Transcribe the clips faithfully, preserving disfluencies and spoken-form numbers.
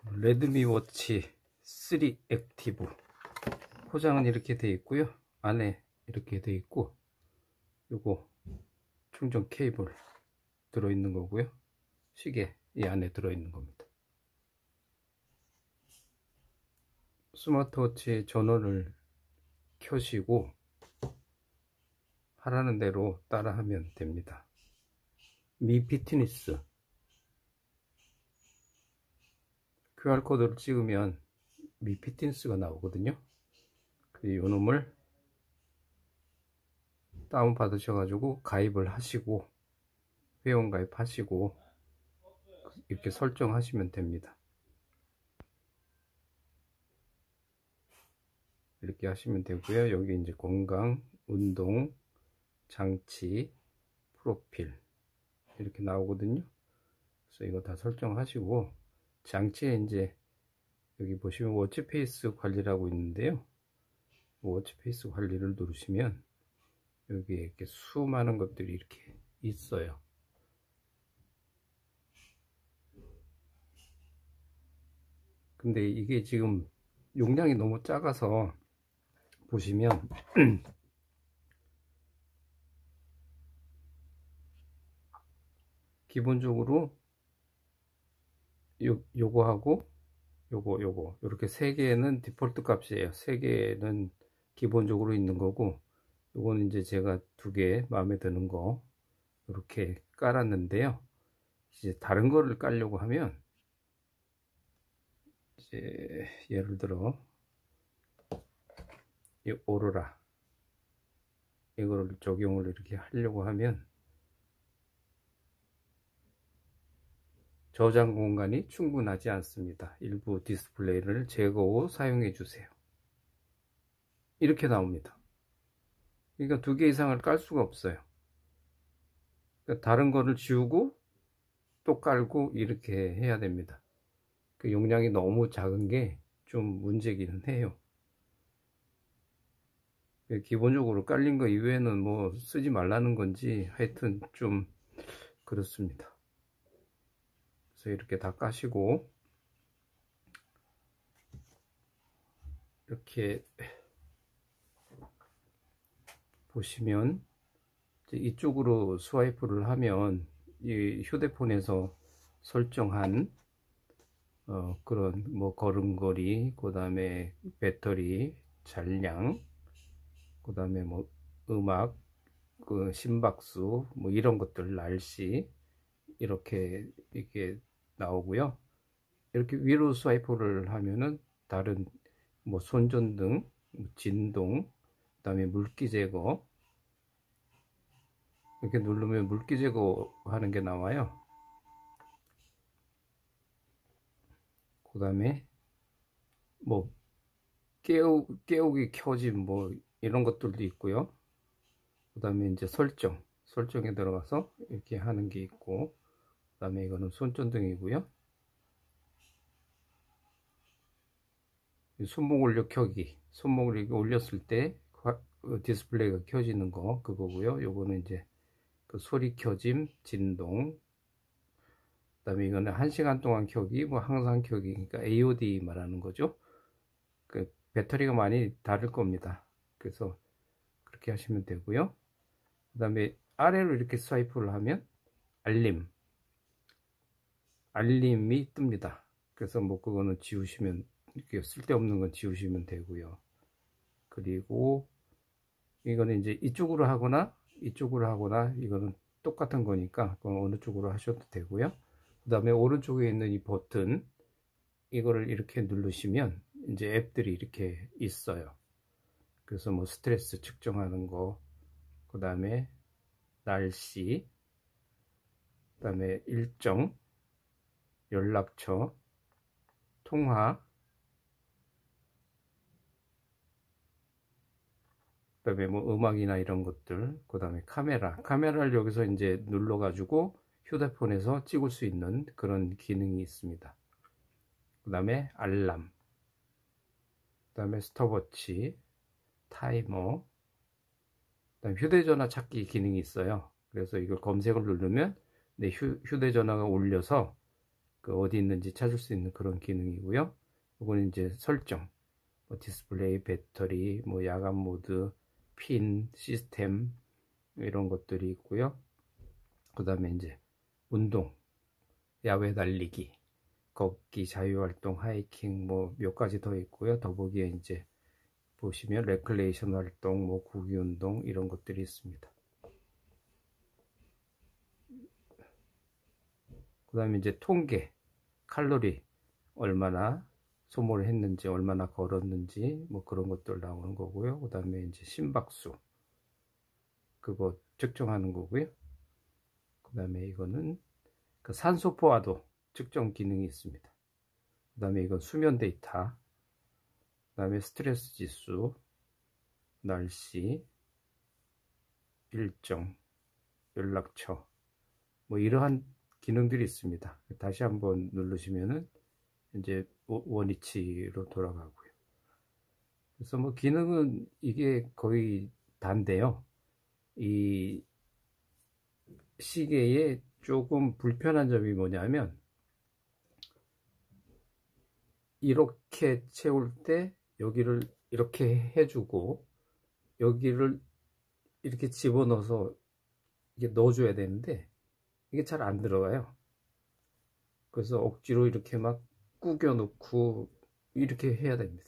레드미 워치 쓰리 액티브 포장은 이렇게 되어 있고요. 안에 이렇게 되어 있고, 요거 충전 케이블 들어있는 거고요. 시계 이 안에 들어있는 겁니다. 스마트워치 전원을 켜시고 하라는 대로 따라 하면 됩니다. 미 피트니스 큐알코드를 찍으면 미 피트니스가 나오거든요. 이 놈을 다운 받으셔가지고 가입을 하시고 회원 가입하시고 이렇게 설정하시면 됩니다. 이렇게 하시면 되고요. 여기 이제 건강, 운동, 장치, 프로필 이렇게 나오거든요. 그래서 이거 다 설정하시고 장치에 이제 여기 보시면 워치페이스 관리라고 있는데요. 워치페이스 관리를 누르시면 여기에 이렇게 수많은 것들이 이렇게 있어요. 근데 이게 지금 용량이 너무 작아서 보시면 기본적으로 요, 요거 하고 요거 요거 이렇게 세 개는 디폴트 값이에요. 세 개는 기본적으로 있는 거고, 요거는 이제 제가 두 개 마음에 드는 거 이렇게 깔았는데요. 이제 다른 거를 깔려고 하면 이제 예를 들어 이 오로라 이거를 적용을 이렇게 하려고 하면 저장 공간이 충분하지 않습니다. 일부 디스플레이를 제거 후 사용해 주세요. 이렇게 나옵니다. 그러니까 두 개 이상을 깔 수가 없어요. 그러니까 다른 거를 지우고 또 깔고 이렇게 해야 됩니다. 그 용량이 너무 작은 게 좀 문제기는 해요. 기본적으로 깔린 거 이외에는 뭐 쓰지 말라는 건지 하여튼 좀 그렇습니다. 그래서 이렇게 다 까시고 이렇게 보시면 이쪽으로 스와이프를 하면 이 휴대폰에서 설정한 어 그런 뭐 걸음걸이, 그 다음에 배터리, 잔량, 그 다음에 뭐 음악, 그 심박수, 뭐 이런 것들, 날씨 이렇게 이렇게 나오고요. 이렇게 위로 스와이프를 하면은 다른 뭐 손전등, 진동, 그 다음에 물기 제거, 이렇게 누르면 물기 제거 하는 게 나와요. 그 다음에 뭐 깨우, 깨우기 켜짐 뭐 이런 것들도 있고요. 그 다음에 이제 설정 설정에 들어가서 이렇게 하는 게 있고, 그 다음에 이거는 손전등이고요. 손목 올려 켜기, 손목을 이렇게 올렸을 때 디스플레이가 켜지는 거 그거고요. 요거는 이제 그 소리 켜짐, 진동, 그 다음에 이거는 한 시간 동안 켜기, 뭐 항상 켜기, 그러니까 에이오디 말하는 거죠. 그 배터리가 많이 다를 겁니다. 그래서 그렇게 하시면 되고요. 그 다음에 아래로 이렇게 스와이프를 하면 알림 알림이 뜹니다. 그래서 뭐 그거는 지우시면, 이렇게 쓸데없는 건 지우시면 되고요. 그리고 이거는 이제 이쪽으로 하거나 이쪽으로 하거나 이거는 똑같은 거니까 그건 어느 쪽으로 하셔도 되고요. 그 다음에 오른쪽에 있는 이 버튼, 이거를 이렇게 누르시면 이제 앱들이 이렇게 있어요. 그래서 뭐 스트레스 측정하는 거, 그 다음에 날씨, 그 다음에 일정, 연락처, 통화, 그 다음에 뭐 음악이나 이런 것들, 그 다음에 카메라 카메라를 여기서 이제 눌러 가지고 휴대폰에서 찍을 수 있는 그런 기능이 있습니다. 그 다음에 알람, 그 다음에 스톱워치, 타이머, 그 다음에 휴대전화 찾기 기능이 있어요. 그래서 이걸 검색을 누르면 내 휴, 휴대전화가 울려서 그 어디 있는지 찾을 수 있는 그런 기능이고요. 이거는 이제 설정, 뭐 디스플레이, 배터리, 뭐 야간 모드, 핀, 시스템 이런 것들이 있고요. 그 다음에 이제 운동, 야외 달리기, 걷기, 자유활동, 하이킹 뭐 몇 가지 더 있고요. 더보기에 이제 보시면 레클레이션 활동, 뭐 구기 운동 이런 것들이 있습니다. 그 다음에 이제 통계, 칼로리 얼마나 소모를 했는지, 얼마나 걸었는지 뭐 그런 것들 나오는 거고요. 그 다음에 이제 심박수 그거 측정하는 거고요. 그 다음에 이거는 그 산소 포화도 측정 기능이 있습니다. 그 다음에 이건 수면 데이터, 그 다음에 스트레스 지수, 날씨, 일정, 연락처 뭐 이러한 기능들이 있습니다. 다시 한번 누르시면은 이제 원위치로 돌아가고요. 그래서 뭐 기능은 이게 거의 다인데요. 이 시계에 조금 불편한 점이 뭐냐면 이렇게 채울 때 여기를 이렇게 해주고 여기를 이렇게 집어넣어서 이게 넣어줘야 되는데 이게 잘 안 들어가요. 그래서 억지로 이렇게 막 구겨 놓고 이렇게 해야 됩니다.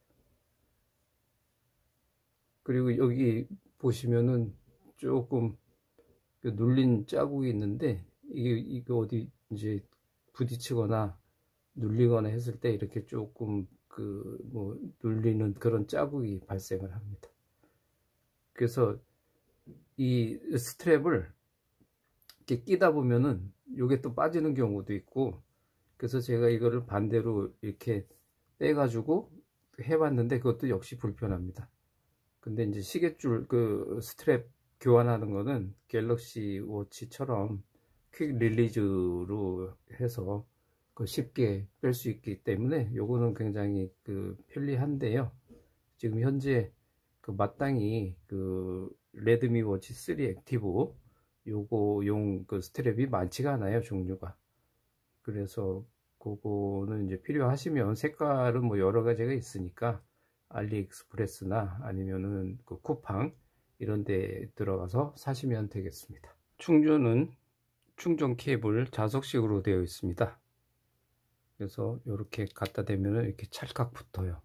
그리고 여기 보시면은 조금 눌린 자국이 있는데 이게, 이게 어디 이제 부딪히거나 눌리거나 했을 때 이렇게 조금 그 뭐 눌리는 그런 자국이 발생을 합니다. 그래서 이 스트랩을 이렇게 끼다 보면은 이게 또 빠지는 경우도 있고, 그래서 제가 이거를 반대로 이렇게 빼가지고 해봤는데 그것도 역시 불편합니다. 근데 이제 시계줄 그 스트랩 교환하는 거는 갤럭시 워치처럼 퀵 릴리즈로 해서 그 쉽게 뺄 수 있기 때문에 요거는 굉장히 그 편리한데요. 지금 현재 그 마땅히 그 레드미 워치 쓰리 액티브 요거용 그 스트랩이 많지가 않아요, 종류가. 그래서 그거는 이제 필요하시면 색깔은 뭐 여러 가지가 있으니까 알리익스프레스나 아니면은 그 쿠팡 이런 데 들어가서 사시면 되겠습니다. 충전은 충전 케이블 자석식으로 되어 있습니다. 그래서 이렇게 갖다 대면 이렇게 찰칵 붙어요.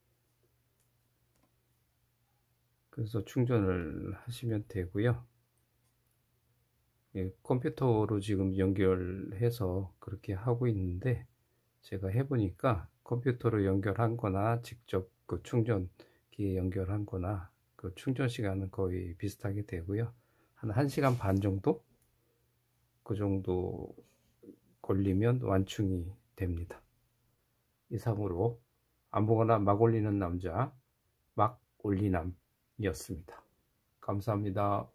그래서 충전을 하시면 되고요. 예, 컴퓨터로 지금 연결해서 그렇게 하고 있는데 제가 해보니까 컴퓨터로 연결한 거나 직접 그 충전기에 연결한 거나 그 충전 시간은 거의 비슷하게 되고요. 한 1시간 반 정도? 그 정도 걸리면 완충이 됩니다. 이상으로 안보거나 막 올리는 남자 막 올리남이었습니다. 감사합니다.